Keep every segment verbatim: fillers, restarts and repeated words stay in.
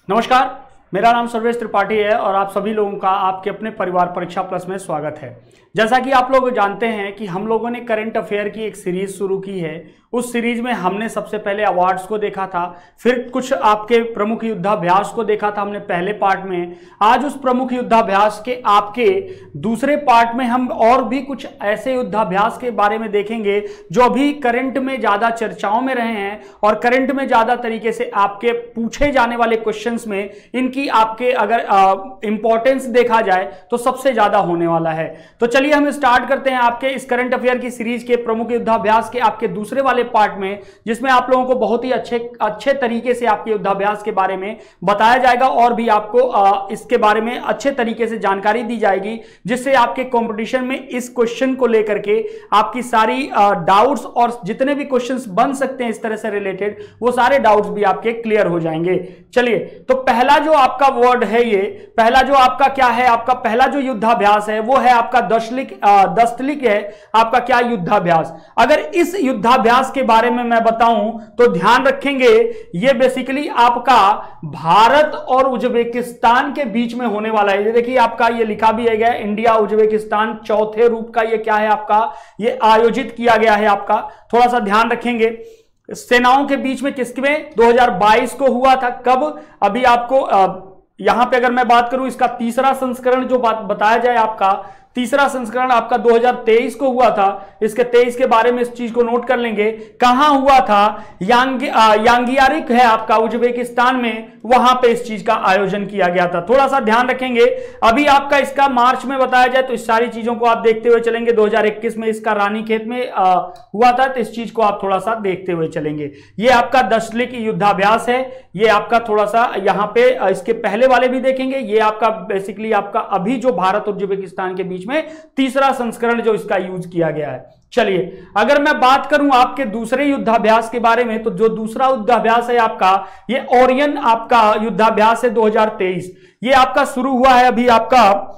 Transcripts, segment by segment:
नमस्कार, मेरा नाम सर्वेश त्रिपाठी है और आप सभी लोगों का आपके अपने परिवार परीक्षा प्लस में स्वागत है। जैसा कि आप लोग जानते हैं कि हम लोगों ने करंट अफेयर की एक सीरीज शुरू की है। उस सीरीज में हमने सबसे पहले अवार्ड्स को देखा था, फिर कुछ आपके प्रमुख युद्धाभ्यास को देखा था हमने पहले पार्ट में। आज उस प्रमुख युद्धाभ्यास के आपके दूसरे पार्ट में हम और भी कुछ ऐसे युद्धाभ्यास के बारे में देखेंगे जो अभी करंट में ज्यादा चर्चाओं में रहे हैं और करंट में ज्यादा तरीके से आपके पूछे जाने वाले क्वेश्चंस में इनकी आपके अगर इंपॉर्टेंस देखा जाए तो सबसे ज्यादा होने वाला है। तो चलिए हम स्टार्ट करते हैं आपके इस करंट अफेयर की सीरीज के प्रमुख युद्धाभ्यास के आपके दूसरे वाले पार्ट में, जिसमें आप लोगों को बहुत ही अच्छे अच्छे तरीके से आपके युद्धाभ्यास के बारे में बताया जाएगा और भी आपको आ, इसके बारे में अच्छे तरीके से जानकारी दी जाएगी, जिससे आपके कंपटीशन में इस क्वेश्चन को लेकर के आपकी सारी डाउट्स और जितने भी क्वेश्चंस बन सकते हैं इस तरह से रिलेटेड, वो सारे डाउट्स भी आपके क्लियर हो जाएंगे। चलिए, तो पहला जो आपका वर्ड है, ये पहला जो आपका क्या है, आपका पहला जो युद्धाभ्यास है वो है आपका दशलिक दस्तलिक है आपका क्या युद्धाभ्यास। अगर इस युद्धाभ्यास के बारे में मैं बताऊं तो ध्यान रखेंगे, ये बेसिकली आपका भारत और उज्बेकिस्तान के बीच में होने वाला है। ये देखिए आपका ये लिखा भी है गया, इंडिया उज्बेकिस्तान चौथे रूप का ये क्या है आपका, ये आयोजित किया गया है आपका। थोड़ा सा ध्यान रखेंगे, सेनाओं के बीच में किसमें दो हज़ार बाईस को हुआ था, कब, अभी आपको यहां पे अगर मैं बात करूं इसका तीसरा संस्करण जो बात बताया जाए, आपका तीसरा संस्करण आपका दो हज़ार तेईस को हुआ था। इसके तेईस के बारे में इस चीज को नोट कर लेंगे, कहां हुआ था, यांग यांगियारिक है आपका उज्बेकिस्तान में, वहां पे इस चीज का आयोजन किया गया था। थोड़ा सा ध्यान रखेंगे, अभी आपका इसका मार्च में बताया जाए तो इस सारी चीजों को आप देखते हुए चलेंगे। दो हज़ार इक्कीस में इसका रानीखेत में आ, हुआ था, तो इस चीज को आप थोड़ा सा देखते हुए चलेंगे। ये आपका दशलिक युद्धाभ्यास है, ये आपका थोड़ा सा यहां पे इसके पहले वाले भी देखेंगे। ये आपका बेसिकली आपका अभी जो भारत और उज्बेकिस्तान के बीच में तीसरा संस्करण जो इसका यूज किया गया है। चलिए, अगर मैं बात करूं आपके दूसरे युद्धाभ्यास के बारे में, तो जो दूसरा युद्धाभ्यास है आपका, ये ओरियन आपका युद्धाभ्यास है दो हज़ार तेईस। ये आपका शुरू हुआ है अभी आपका,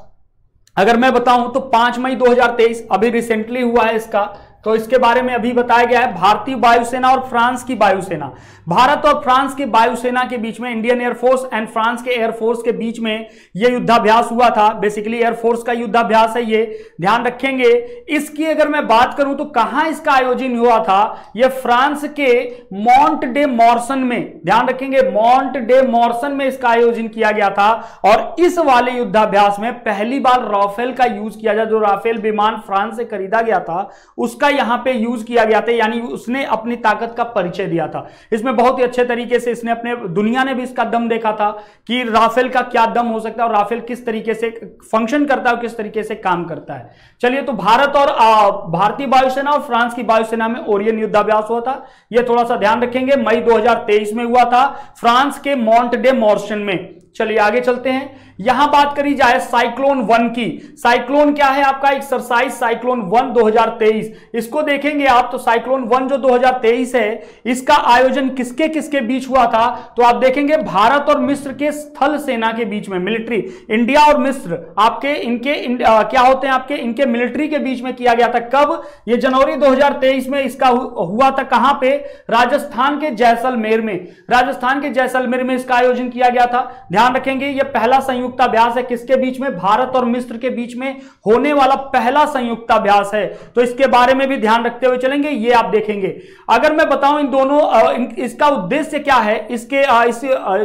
अगर मैं बताऊं तो पांच मई दो हज़ार तेईस अभी रिसेंटली हुआ है इसका। तो इसके बारे में अभी बताया गया है, भारतीय वायुसेना और फ्रांस की वायुसेना, भारत और फ्रांस की वायुसेना के बीच में, इंडियन एयरफोर्स एंड फ्रांस के एयरफोर्स के बीच में यह युद्धाभ्यास हुआ था। बेसिकली एयरफोर्स का युद्धाभ्यास है ये, ध्यान रखेंगे। इसकी अगर मैं बात करूं तो कहां इसका आयोजन हुआ था, यह फ्रांस के मॉन्ट डे मॉर्सन में, ध्यान रखेंगे मॉन्ट डे मॉर्सन में इसका आयोजन किया गया था। और इस वाले युद्धाभ्यास में पहली बार राफेल का यूज किया गया, जो राफेल विमान फ्रांस से खरीदा गया था उसका यहां पे यूज किया गया था, यानी उसने अपनी ताकत का परिचय दिया था। इसमें बहुत ही अच्छे तरीके से इसने अपने, दुनिया ने भी इसका दम देखा था कि राफेल का क्या दम हो सकता है और राफेल किस तरीके से फंक्शन करता है और किस तरीके से काम करता है। चलिए, तो भारत और भारतीय वायुसेना और फ्रांस की वायुसेना में ओरियन युद्धाभ्यास हुआ था, यह थोड़ा सा ध्यान रखेंगे। मई दो हज़ार तेईस में हुआ था फ्रांस के मॉन्ट डे मॉर्सन में। चलिए आगे चलते हैं, यहां बात करी जाए साइक्लोन वन की। साइक्लोन क्या है आपका, एक्सरसाइज साइक्लोन वन दो हज़ार तेईस, इसको देखेंगे आप तो साइक्लोन वन जो दो हज़ार तेईस है, इसका आयोजन किसके किसके बीच हुआ था, तो आप देखेंगे भारत और मिस्र के स्थल सेना के बीच में, मिलिट्री, इंडिया और मिस्र आपके इनके इन, आ, क्या होते हैं आपके इनके मिलिट्री के बीच में किया गया था। कब, ये जनवरी दो हज़ार तेईस में इसका हुआ था। कहां पे, राजस्थान के जैसलमेर में, राजस्थान के जैसलमेर में इसका आयोजन किया गया था। ध्यान रखेंगे, यह पहला संयुक्ताभ्यास है किसके बीच में, भारत और मिस्र के बीच में होने वाला पहला संयुक्ताभ्यास है। तो इसके बारे में भी ध्यान रखते हुए चलेंगे, ये आप देखेंगे। अगर मैं बताऊं इन दोनों इन, इसका उद्देश्य क्या है, इसके इस,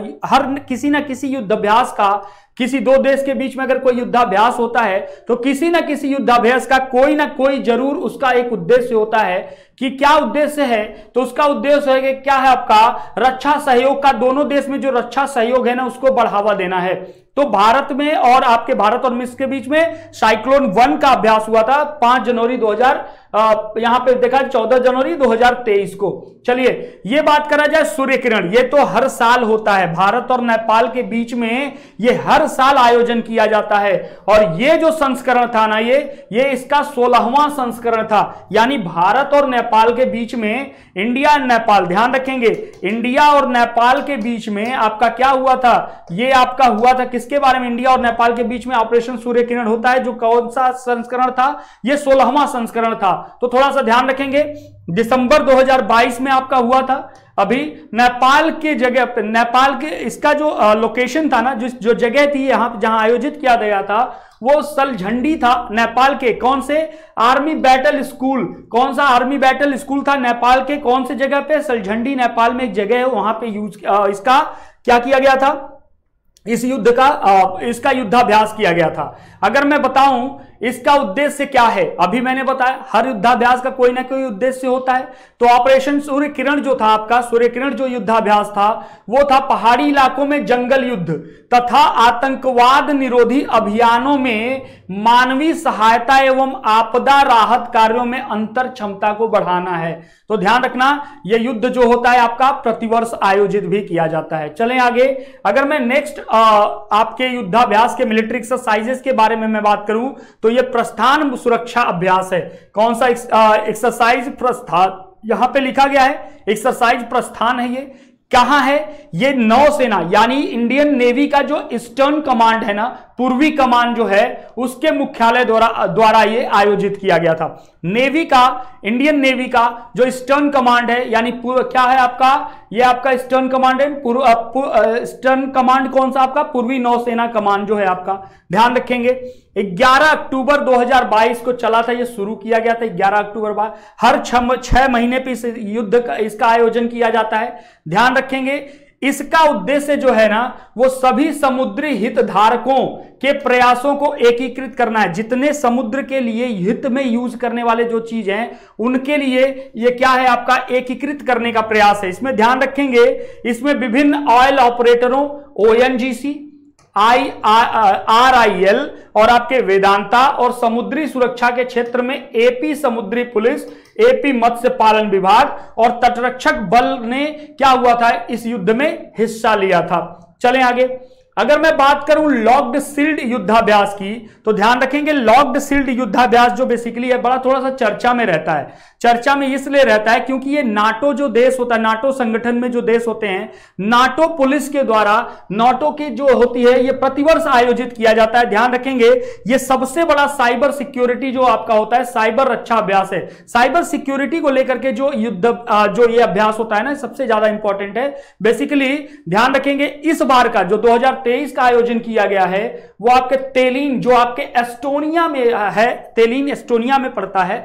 हर किसी ना किसी युद्धाभ्यास का, किसी दो देश के बीच में अगर कोई युद्धाभ्यास होता है तो किसी ना किसी युद्धाभ्यास का कोई ना कोई जरूर उसका एक उद्देश्य होता है। कि क्या उद्देश्य है, तो उसका उद्देश्य है कि क्या है आपका, रक्षा सहयोग का, दोनों देश में जो रक्षा सहयोग है ना उसको बढ़ावा देना है। तो भारत में और आपके भारत और मिस्र के बीच में साइक्लोन वन का अभ्यास हुआ था पांच जनवरी दो हज़ार, यहां पे देखा चौदह जनवरी दो हज़ार तेईस को। चलिए, ये बात करा जाए सूर्य किरण, ये तो हर साल होता है, भारत और नेपाल के बीच में ये हर साल आयोजन किया जाता है। और ये जो संस्करण था ना, ये ये इसका सोलहवां संस्करण था, यानी भारत और नेपाल के बीच में, इंडिया एंड नेपाल, ध्यान रखेंगे इंडिया और नेपाल के बीच में आपका क्या हुआ था, ये आपका हुआ था किसके बारे में, इंडिया और नेपाल के बीच में ऑपरेशन सूर्य किरण होता है, जो कौन सा संस्करण था, ये सोलहवां संस्करण था। तो थोड़ा सा ध्यान रखेंगे, दिसंबर दो हज़ार बाईस में आपका हुआ था, अभी नेपाल के जगह पे, नेपाल के इसका जो लोकेशन था ना, जिस जो जगह थी यहां जहां आयोजित किया गया था, वो सलझंडी था नेपाल के कौन से आर्मी बैटल स्कूल, कौन सा आर्मी बैटल स्कूल था नेपाल के कौन से जगह पे, सलझंडी नेपाल में एक जगह है, वहां पे यूज इसका क्या किया गया था, इस युद्ध का इसका युद्धाभ्यास किया गया था। अगर मैं बताऊं इसका उद्देश्य क्या है, अभी मैंने बताया हर युद्धाभ्यास का कोई ना कोई उद्देश्य होता है। तो ऑपरेशन सूर्य किरण जो था आपका, सूर्य किरण जो युद्धाभ्यास था वो था पहाड़ी इलाकों में जंगल युद्ध तथा आतंकवाद निरोधी अभियानों में मानवीय सहायता एवं आपदा राहत कार्यों में अंतर क्षमता को बढ़ाना है। तो ध्यान रखना यह युद्ध जो होता है आपका प्रतिवर्ष आयोजित भी किया जाता है। चलें आगे। अगर मैं नेक्स्ट आपके युद्धाभ्यास के मिलिट्री एक्सरसाइजेस के बारे में मैं बात करूं तो ये प्रस्थान सुरक्षा अभ्यास है। कौन सा एक्सरसाइज? प्रस्थान। यहां पे लिखा गया है एक्सरसाइज प्रस्थान है। ये कहां है? ये नौसेना यानी इंडियन नेवी का जो ईस्टर्न कमांड है ना, पूर्वी कमान जो है उसके मुख्यालय द्वारा द्वारा ये आयोजित किया गया था। नेवी का, इंडियन नेवी का जो ईस्टर्न कमांड है यानी क्या है आपका, ये आपका ईस्टर्न कमांड है। ईस्टर्न कमांड कौन सा आपका? पूर्वी नौसेना कमांड जो है आपका। ध्यान रखेंगे ग्यारह अक्टूबर दो हज़ार बाईस को चला था, ये शुरू किया गया था ग्यारह अक्टूबर बाद। हर छह महीने पे इस युद्ध का इसका आयोजन किया जाता है। ध्यान रखेंगे इसका उद्देश्य जो है ना वो सभी समुद्री हितधारकों के प्रयासों को एकीकृत करना है। जितने समुद्र के लिए हित में यूज करने वाले जो चीज हैं उनके लिए ये क्या है आपका, एकीकृत करने का प्रयास है। इसमें ध्यान रखेंगे इसमें विभिन्न ऑयल ऑपरेटरों O N G C, I R I L और आपके वेदांता और समुद्री सुरक्षा के क्षेत्र में एपी समुद्री पुलिस, एपी मत्स्य पालन विभाग और तटरक्षक बल ने क्या हुआ था इस युद्ध में हिस्सा लिया था। चलें आगे। अगर मैं बात करूं लॉक्ड शील्ड युद्धाभ्यास की तो ध्यान रखेंगे लॉक्ड शील्ड युद्धाभ्यास जो बेसिकली है बड़ा थोड़ा सा चर्चा में रहता है। चर्चा में इसलिए रहता है क्योंकि ये नाटो जो देश होता है, नाटो संगठन में जो देश होते हैं, नाटो पुलिस के द्वारा नाटो की जो होती है ये प्रतिवर्ष आयोजित किया जाता है। ध्यान रखेंगे ये सबसे बड़ा साइबर सिक्योरिटी जो आपका होता है साइबर रक्षा अभ्यास है। साइबर सिक्योरिटी को लेकर के जो युद्ध जो ये अभ्यास होता है ना सबसे ज्यादा इंपॉर्टेंट है। बेसिकली ध्यान रखेंगे इस बार का जो दो हज़ार तेईस का आयोजन किया गया है वो आपके तेलिन जो आपके एस्टोनिया में है, तेलिन एस्टोनिया में पड़ता है,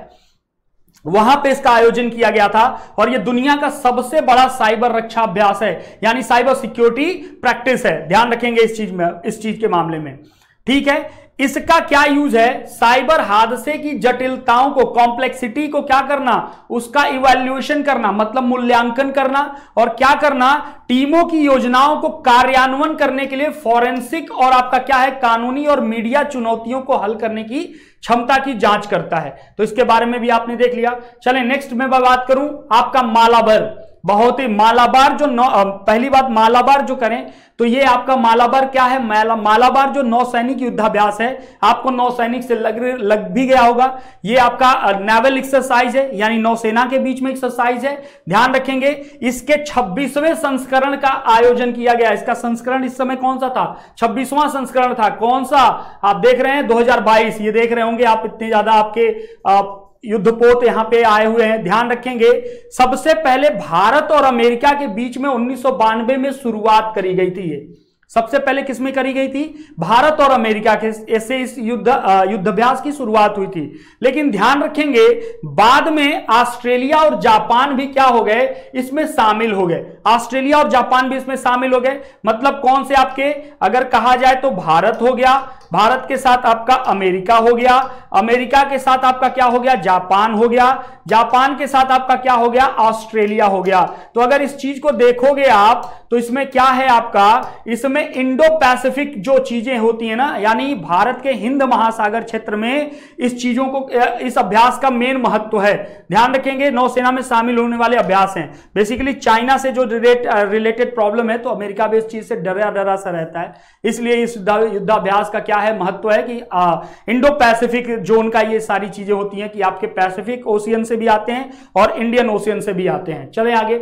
वहां पे इसका आयोजन किया गया था और यह दुनिया का सबसे बड़ा साइबर रक्षा अभ्यास है यानी साइबर सिक्योरिटी प्रैक्टिस है। ध्यान रखेंगे इस चीज में, इस चीज के मामले में। ठीक है, इसका क्या यूज है? साइबर हादसे की जटिलताओं को, कॉम्प्लेक्सिटी को क्या करना, उसका इवैल्यूएशन करना, मतलब मूल्यांकन करना और क्या करना, टीमों की योजनाओं को कार्यान्वयन करने के लिए फॉरेंसिक और आपका क्या है कानूनी और मीडिया चुनौतियों को हल करने की क्षमता की जांच करता है। तो इसके बारे में भी आपने देख लिया। चलें नेक्स्ट में मैं बात करूं आपका मालाबार। बहुत ही मालाबार जो नौ, पहली बात मालाबार जो करें तो ये आपका मालाबार क्या है, माला, मालाबार जो नौसैनिक युद्धाभ्यास है, आपको नौसैनिक से लग लग भी गया होगा। ये आपका नेवल एक्सरसाइज है यानी नौसेना के बीच में एक्सरसाइज है। ध्यान रखेंगे इसके छब्बीसवें संस्करण का आयोजन किया गया। इसका संस्करण इस समय कौन सा था? छब्बीसवां संस्करण था। कौन सा? आप देख रहे हैं दो हज़ार बाईस, ये देख रहे होंगे आप, इतने ज्यादा आपके आप युद्धपोत यहां पे आए हुए हैं। ध्यान रखेंगे सबसे पहले भारत और अमेरिका के बीच में उन्नीस सौ बानवे में शुरुआत करी गई थी। ये सबसे पहले किसमें करी गई थी? भारत और अमेरिका के ऐसे इस युद्ध युद्धाभ्यास की शुरुआत हुई थी। लेकिन ध्यान रखेंगे बाद में ऑस्ट्रेलिया और जापान भी क्या हो गए, इसमें शामिल हो गए। ऑस्ट्रेलिया और जापान भी इसमें शामिल हो गए। मतलब कौन से आपके, अगर कहा जाए तो भारत हो गया, भारत के साथ आपका अमेरिका हो गया, अमेरिका के साथ आपका क्या हो गया, जापान हो गया, जापान के साथ आपका क्या हो गया, ऑस्ट्रेलिया हो गया। तो अगर इस चीज को देखोगे आप तो इसमें क्या है आपका, इसमें इंडो पैसिफिक जो चीजें होती है ना, यानी भारत के हिंद महासागर क्षेत्र में इस चीजों को, इस अभ्यास का मेन महत्व है। ध्यान रखेंगे नौसेना में शामिल होने वाले अभ्यास हैं। बेसिकली चाइना से जो रिलेटेड प्रॉब्लम है तो अमेरिका भी इस चीज से डरा डरा सा रहता है, इसलिए इस युद्धाभ्यास का क्या है महत्व है कि आ, इंडो पैसिफिक जोन का ये सारी चीजें होती हैं कि आपके पैसिफिक ओशियन से भी आते हैं और इंडियन ओशियन से भी आते हैं। चलें आगे।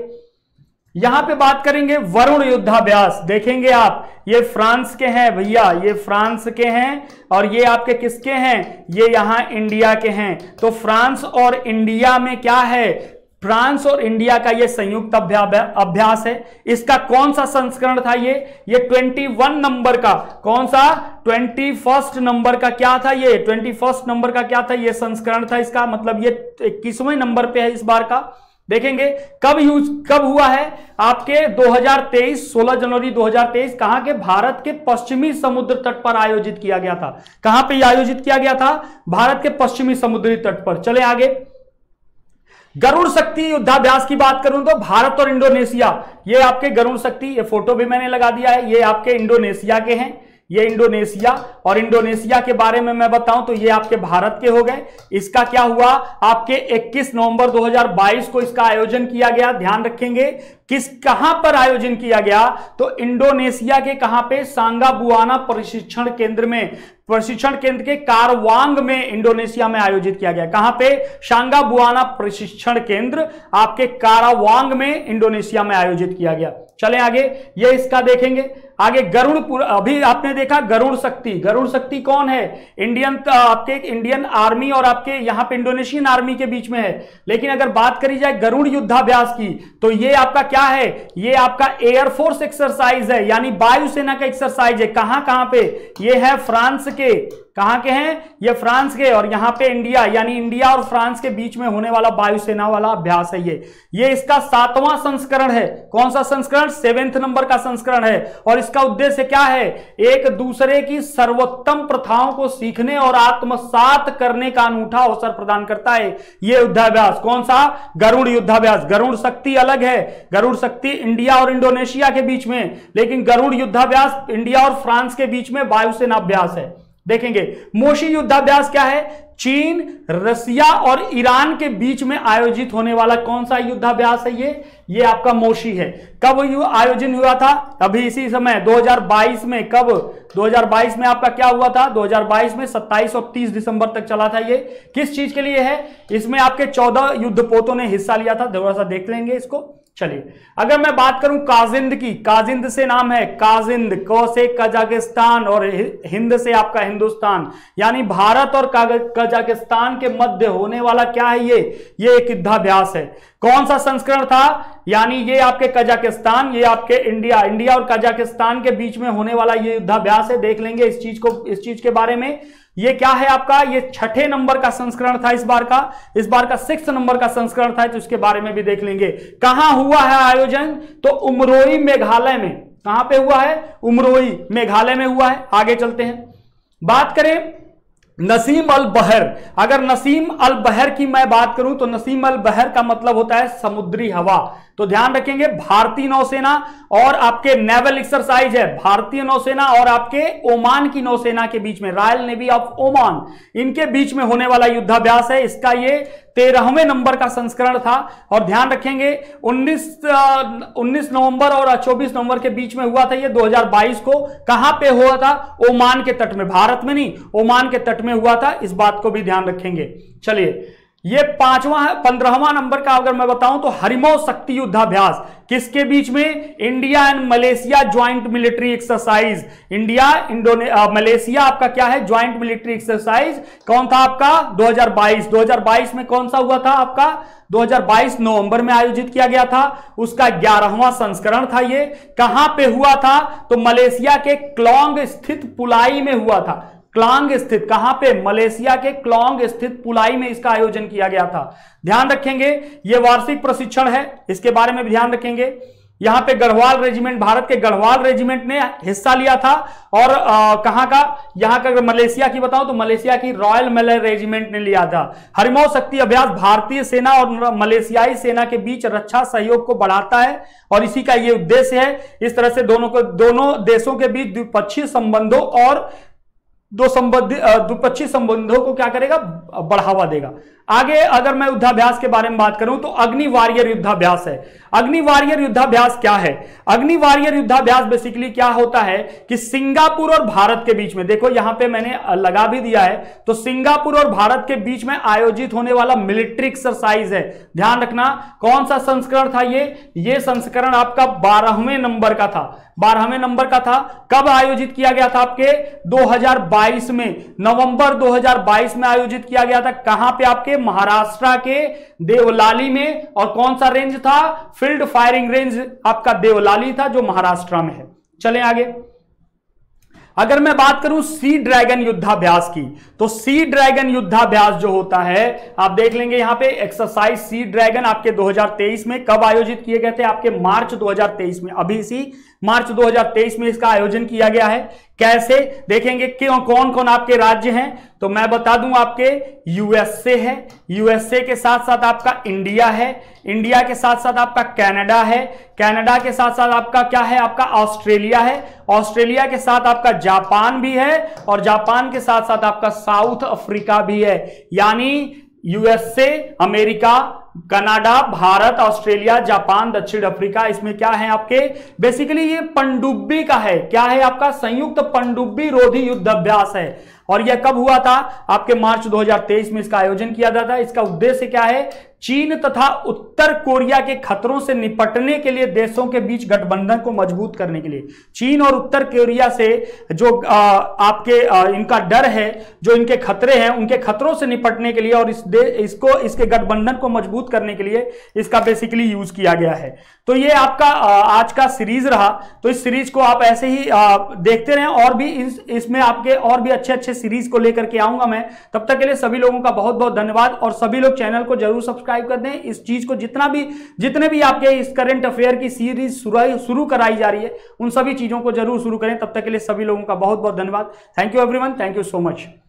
यहां पे बात करेंगे वरुण युद्धाभ्यास। देखेंगे आप ये फ्रांस के हैं भैया, ये फ्रांस के हैं और ये आपके किसके हैं, ये यहां इंडिया के हैं। तो फ्रांस और इंडिया में क्या है, फ्रांस और इंडिया का ये संयुक्त अभ्यास है। इसका कौन सा संस्करण था ये ये इक्कीस नंबर का, कौन सा इक्कीस नंबर का क्या था ये इक्कीस नंबर का क्या था ये संस्करण था इसका, मतलब ये इक्कीसवें नंबर पे है इस बार का। देखेंगे कब यूज कब हुआ है आपके दो हज़ार तेईस सोलह जनवरी दो हज़ार तेईस, कहां के भारत के पश्चिमी समुद्र तट पर आयोजित किया गया था। कहां पे आयोजित किया गया था? भारत के पश्चिमी समुद्री तट पर। चले आगे, गरुड़ शक्ति युद्धाभ्यास की बात करूं तो भारत और इंडोनेशिया, ये आपके गरुड़ शक्ति, ये फोटो भी मैंने लगा दिया है, ये आपके इंडोनेशिया के हैं, ये इंडोनेशिया, और इंडोनेशिया के बारे में मैं बताऊं तो ये आपके भारत के हो गए। इसका क्या हुआ आपके इक्कीस नवंबर दो हज़ार बाईस को इसका आयोजन किया गया। ध्यान रखेंगे किस कहां पर आयोजन किया गया तो इंडोनेशिया के कहां पे, सांगा बुआना प्रशिक्षण केंद्र में, प्रशिक्षण केंद्र के कारवांग में इंडोनेशिया में आयोजित किया गया। कहां पे? सांगा बुआना प्रशिक्षण केंद्र आपके कारावांग में इंडोनेशिया में आयोजित किया गया। चले आगे, ये इसका देखेंगे आगे। गरुड़, अभी आपने देखा गरुड़ शक्ति, गरुड़ शक्ति कौन है? इंडियन, आपके इंडियन आर्मी और आपके यहां पे इंडोनेशियन आर्मी के बीच में है। लेकिन अगर बात करी जाए गरुड़ युद्धाभ्यास की तो ये आपका क्या है? ये आपका एयरफोर्स एक्सरसाइज है, यानी वायुसेना का एक्सरसाइज है। कहां कहां पे? ये है फ्रांस के, कहां के हैं? ये फ्रांस के, और यहां पे इंडिया, यानी इंडिया और फ्रांस के बीच में होने वाला वायुसेना वाला अभ्यास है ये। ये इसका सातवां संस्करण है। कौन सा संस्करण? सेवेंथ नंबर का संस्करण है। और इसका उद्देश्य क्या है? एक दूसरे की सर्वोत्तम प्रथाओं को सीखने और आत्मसात करने का अनूठा अवसर प्रदान करता है ये युद्धाभ्यास। कौन सा? गरुड़ युद्धाभ्यास। गरुड़ शक्ति अलग है, गरुड़ शक्ति इंडिया और इंडोनेशिया के बीच में, लेकिन गरुड़ युद्धाभ्यास इंडिया और फ्रांस के बीच में वायुसेना अभ्यास है। देखेंगे मोशी युद्धाभ्यास क्या है? चीन, रसिया और ईरान के बीच में आयोजित होने वाला कौन सा युद्धाभ्यास है ये? ये आपका मोशी है। कब आयोजन हुआ था? अभी इसी समय दो हज़ार बाईस में। कब? दो हज़ार बाईस में आपका क्या हुआ था? दो हज़ार बाईस में सत्ताईस और तीस दिसंबर तक चला था ये। किस चीज के लिए है? इसमें आपके चौदह युद्धपोतों ने हिस्सा लिया था। थोड़ा सा देख लेंगे इसको। चलिए, अगर मैं बात करूं काजिंद की, काजिंद से नाम है, काजिंद, क से कजाकिस्तान और हिंद से आपका हिंदुस्तान, यानी भारत और कजाकिस्तान के मध्य होने वाला क्या है ये? ये एक युद्धाभ्यास है। कौन सा संस्करण था? यानी ये आपके कजाकिस्तान, ये आपके इंडिया, इंडिया और कजाकिस्तान के बीच में होने वाला ये युद्धाभ्यास है। देख लेंगे इस चीज को, इस चीज के बारे में। ये क्या है आपका? ये छठे नंबर का संस्करण था इस बार का, इस बार का सिक्स नंबर का संस्करण था, तो इसके बारे में भी देख लेंगे। कहां हुआ है आयोजन? तो उमरोई मेघालय में। कहां पे हुआ है? उमरोई मेघालय में हुआ है। आगे चलते हैं, बात करें नसीम अल बहर। अगर नसीम अल बहर की मैं बात करूं तो नसीम अल बहर का मतलब होता है समुद्री हवा। तो ध्यान रखेंगे भारतीय नौसेना और आपके नेवल एक्सरसाइज है, भारतीय नौसेना और आपके ओमान की नौसेना के बीच में, रॉयल नेवी ऑफ ओमान, इनके बीच में होने वाला युद्धाभ्यास है। इसका ये तेरहवें नंबर का संस्करण था। और ध्यान रखेंगे उन्नीस नवंबर और चौबीस नवंबर के बीच में हुआ था ये दो हज़ार बाईस को। कहां पे हुआ था? ओमान के तट में, भारत में नहीं, ओमान के तट में हुआ था। इस बात को भी ध्यान रखेंगे। चलिए, ये पांचवा पंद्रहवां नंबर का अगर मैं बताऊं तो हरिमो शक्ति युद्धाभ्यास। किसके बीच में? India and Malaysia joint military exercise. India Indonesia Malaysia आपका क्या है? Joint military exercise. कौन था आपका? दो हज़ार बाईस। दो हज़ार बाईस में कौन सा हुआ था आपका? दो हज़ार बाईस नवंबर में आयोजित किया गया था। उसका ग्यारहवां संस्करण था ये। कहां पे हुआ था? तो मलेशिया के क्लोंग स्थित पुलाई में हुआ था। क्लांग स्थित, कहां पे? मलेशिया के क्लोंग स्थित पुलाई में इसका आयोजन किया गया था। ध्यान रखेंगे ये वार्षिक प्रशिक्षण है, इसके बारे में भी ध्यान रखेंगे। यहां पे गढ़वाल रेजिमेंट, भारत के गढ़वाल रेजिमेंट ने हिस्सा लिया था। और आ, कहां का? यहां का अगर मलेशिया की बताऊं तो मलेशिया की रॉयल मलय रेजिमेंट ने लिया था। हरिमो शक्ति अभ्यास भारतीय सेना और मलेशियाई सेना के बीच रक्षा सहयोग को बढ़ाता है और इसी का ये उद्देश्य है। इस तरह से दोनों को, दोनों देशों के बीच द्विपक्षीय संबंधों और दो संबंधी द्विपक्षीय संबंधों को क्या करेगा? बढ़ावा देगा। आगे अगर मैं युद्धाभ्यास के बारे में बात करूं तो अग्नि वॉरियर युद्धाभ्यास है। अग्नि वॉरियर युद्धाभ्यास क्या है? अग्नि वॉरियर युद्धाभ्यास बेसिकली क्या होता है कि सिंगापुर और भारत के बीच में, देखो यहां पे मैंने लगा भी दिया है, तो सिंगापुर और भारत के बीच में आयोजित होने वाला मिलिट्री एक्सरसाइज है। ध्यान रखना कौन सा संस्करण था ये? ये संस्करण आपका बारहवें नंबर का था, बारहवें नंबर का था। कब आयोजित किया गया था? आपके दो हज़ार बाईस में, नवंबर दो हज़ार बाईस में आयोजित किया गया था। कहां पे? आपके आपके महाराष्ट्र के देवलाली में, और कौन सा रेंज था, फील्ड फायरिंग रेंज आपका देवलाली था जो महाराष्ट्र में है। चलें आगे। अगर मैं बात करूं सी ड्रैगन युद्धाभ्यास की, तो सी ड्रैगन युद्धाभ्यास जो होता है आप देख लेंगे यहां पे एक्सरसाइज सी ड्रैगन आपके दो हज़ार तेईस में कब आयोजित किए गए थे, आपके मार्च दो हज़ार तेईस में, अभी इसी मार्च दो हज़ार तेईस में इसका आयोजन किया गया है। कैसे देखेंगे क्यों, कौन कौन आपके राज्य हैं, तो मैं बता दूं आपके यूएसए है, यूएसए के साथ साथ आपका इंडिया है, इंडिया के साथ साथ आपका कनाडा है, कनाडा के साथ साथ आपका क्या है, आपका ऑस्ट्रेलिया है, ऑस्ट्रेलिया के साथ आपका जापान भी है, और जापान के साथ साथ आपका साउथ अफ्रीका भी है। यानी USA, America, Canada, Bharat, Australia, Japan, दक्षिण अफ्रीका, इसमें क्या है आपके, बेसिकली ये पनडुब्बी का है, क्या है आपका, संयुक्त पनडुब्बी रोधी युद्ध अभ्यास है। और यह कब हुआ था, आपके मार्च दो हज़ार तेईस में इसका आयोजन किया जाता है। इसका उद्देश्य क्या है, चीन तथा उत्तर कोरिया के खतरों से निपटने के लिए देशों के बीच गठबंधन को मजबूत करने के लिए, चीन और उत्तर कोरिया से जो आ, आपके आ, इनका डर है, जो इनके खतरे हैं, उनके खतरों से निपटने के लिए और इस दे, इसको इसके गठबंधन को मजबूत करने के लिए इसका बेसिकली यूज किया गया है। तो ये आपका आ, आज का सीरीज रहा। तो इस सीरीज को आप ऐसे ही आ, देखते रहें, और भी इस, इसमें आपके और भी अच्छे अच्छे सीरीज को लेकर के आऊंगा मैं। तब तक के लिए सभी लोगों का बहुत बहुत धन्यवाद, और सभी लोग चैनल को जरूर सब्सक्राइब कर दें। इस चीज को जितना भी जितने भी आपके इस करंट अफेयर की सीरीज शुरू कराई जा रही है, उन सभी चीजों को जरूर शुरू करें। तब तक के लिए सभी लोगों का बहुत बहुत धन्यवाद। Thank you everyone, thank you so much.